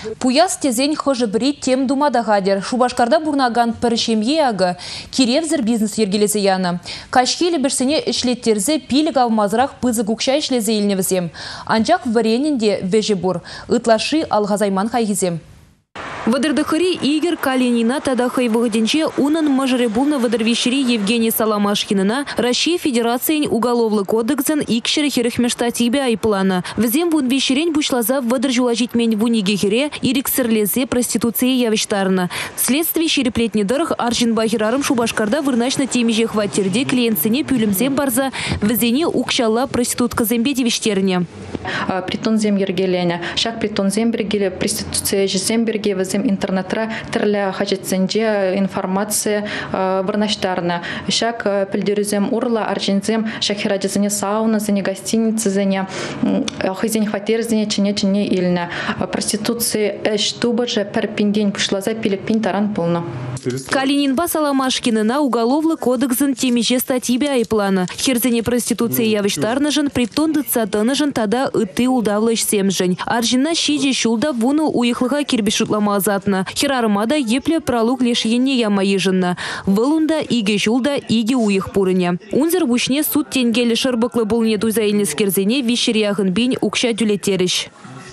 Пуяс тезень хожы брит тем думадагадер. Шубашкарда бурнаган піршемге ағы керевзір бизнес ергелезе яны. Кашхелі бірсіне ішлеттерзе пилік авмазырақ пызы гукша ішлезе елневізем. Анжақ варенінде вежі бур. Ытлашы алғазайман хайгізем. Вадырдахари Игорь Калинина тадахай выгоденче унан мажаребулна вадырвещери Евгений Саламашкинина Россия Федерация уголовный кодексен икшері херехмештатибе айплана. Взем вун вещерень бушлаза вадыржуложитмень вунигехере ириксерлезе проституции явиштарна. Следствие шереплетни дырх Аржин Бахирарым Шубашкарда вырначна темеже хваттерде клиентсене пюлемзем барза везене укшала проститутка зембе девиштерне. Притон зем ергелене, шак притон зем бергеле проституция жезем берге интернетра тірлі хачетсенде информация вырнаштарна. Шак пілдерізем урла, аржинзем, шак хераджезене сауна, зене гостиницы, зене хызень хватер, зене чене илне. Проституция эш тубаже пер пиндень пушлаза пилек пин таран полно. Калининба Саламашкинина уголовный кодексен темеже статьбе айплана. Херзене проституция явиштарнажен, притон дыцатанажен тада ыты удавлыш семжень. Аржина щиже шулда вуну уехлыха кирбешутлама азатна. Херармада епле пролуг лишь енне ямаежинна. Вылунда иге шулда иге уех пурыне. Унзер вушне суд тенгелі шырбықлы болне туйзайылны скерзене вишерияхын бейн укша дюлетеріш.